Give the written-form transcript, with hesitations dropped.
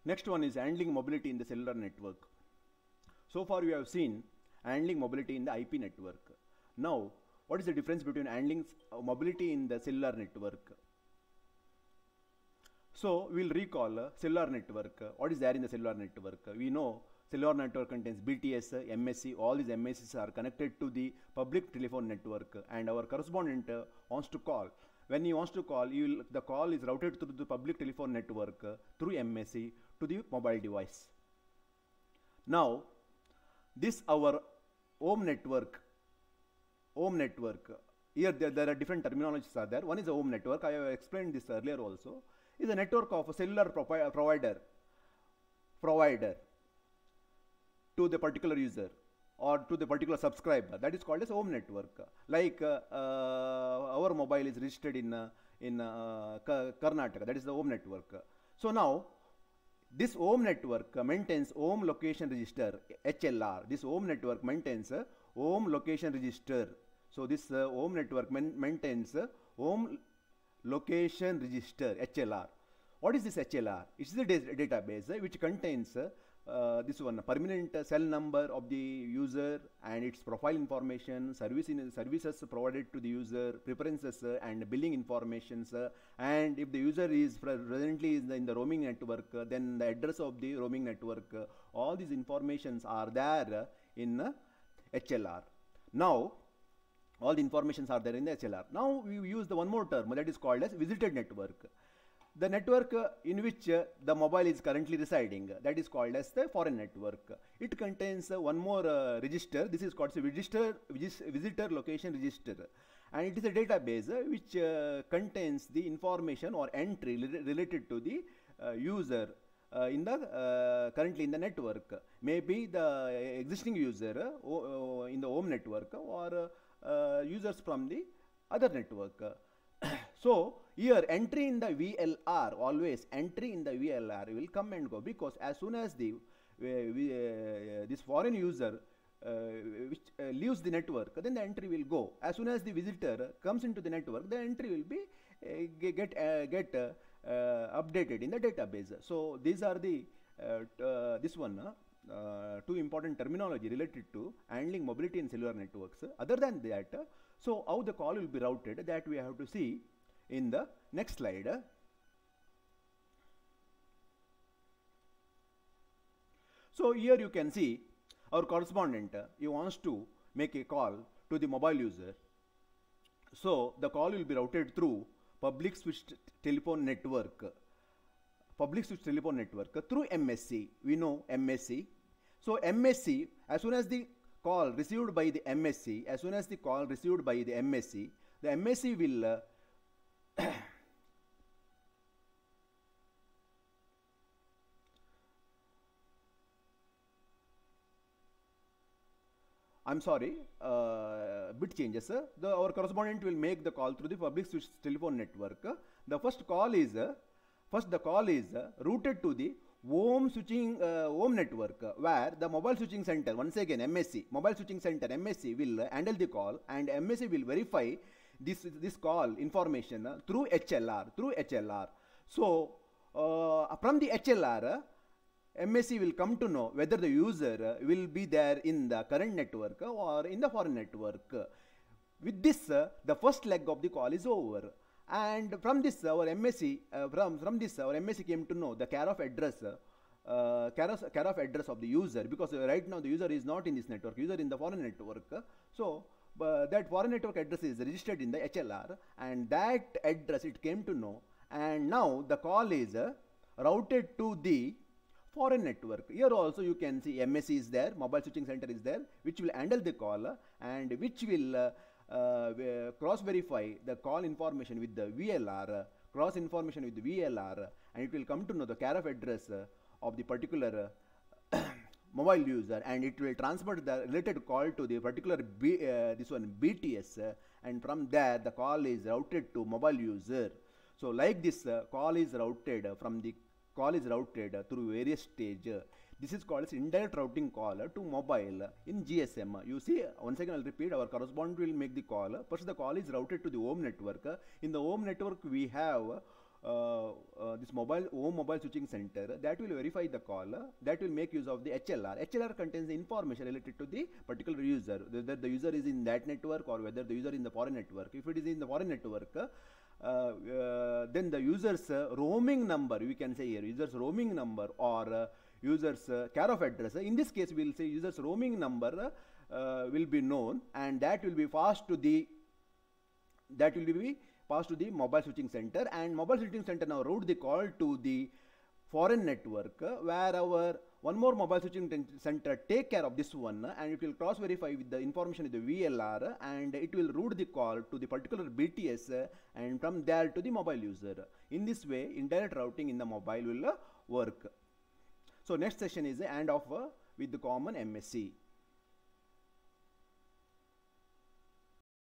Next one is handling mobility in the cellular network. So far we have seen handling mobility in the IP network. Now, what is the difference between handling mobility in the cellular network? So, we will recall cellular network. What is there in the cellular network? We know cellular network contains BTS, MSC. All these MSCs are connected to the public telephone network, and our correspondent wants to call. When he wants to call, the call is routed through the public telephone network through MSC to the mobile device. Now, this our home network. Here there are different terminologies are there. One is a home network. I have explained this earlier also. Is a network of a cellular provider to the particular user or to the particular subscriber. That is called as home network. Like our mobile is registered in Karnataka. That is the home network. So now this home network maintains home location register HLR. This home network maintains a home location register. So this home network maintains a home location register HLR. What is this HLR? It is a database which contains this one permanent cell number of the user and its profile information, services provided to the user, preferences and billing informations, and if the user is presently in the roaming network, then the address of the roaming network. All these informations are there in HLR. Now, all the informations are there in the HLR. Now we use the one more term that is called as visited network. The network in which the mobile is currently residing, that is called as the foreign network. It contains one more register. This is called visitor location register, and it is a database which contains the information or entry related to the user in the currently in the network. Maybe the existing user in the home network or users from the other network. So here entry in the VLR, always entry in the VLR will come and go, because as soon as the this foreign user which leaves the network, then the entry will go. As soon as the visitor comes into the network, the entry will be updated in the database. So these are the two important terminology related to handling mobility in cellular networks. Other than that, so how the call will be routed, that we have to see in the next slide. So here you can see our correspondent, he wants to make a call to the mobile user. So the call will be routed through public switched telephone network through MSC. We know MSC. So MSC, as soon as the call received by the MSC, the MSC will I'm sorry, bit changes. Our correspondent will make the call through the public switched telephone network. The first call is routed to the home network, where the mobile switching center, once again mobile switching center MSC will handle the call, and MSC will verify this call information through HLR. So from the HLR, MSC will come to know whether the user will be there in the current network or in the foreign network. With this, the first leg of the call is over. And from this, our MSC came to know the care of address of the user, because right now the user is not in this network, user in the foreign network. So that foreign network address is registered in the HLR, and that address it came to know, and now the call is routed to the foreign network. Here also you can see MSC is there, mobile switching center is there, which will handle the call and which will cross verify the call information with the VLR, and it will come to know the care of address of the particular mobile user, and it will transfer the related call to the particular BTS, and from there the call is routed to mobile user. So like this, call is routed through various stages. This is called as indirect routing call to mobile in GSM. You see, once again I'll repeat, our correspondent will make the call. First the call is routed to the home network. In the home network we have this mobile switching center, that will verify the call, that will make use of the HLR. HLR contains the information related to the particular user, whether the user is in that network or whether the user is in the foreign network. If it is in the foreign network, then the user's roaming number, we can say here, user's roaming number or user's care of address. In this case, we will say user's roaming number will be known, and that will be passed to the mobile switching center, and mobile switching center now route the call to the foreign network, where our one more mobile switching center take care of this one, and it will cross verify with the information in the VLR, and it will route the call to the particular BTS, and from there to the mobile user. In this way, indirect routing in the mobile will work. So next session is the handoff with the common MSC.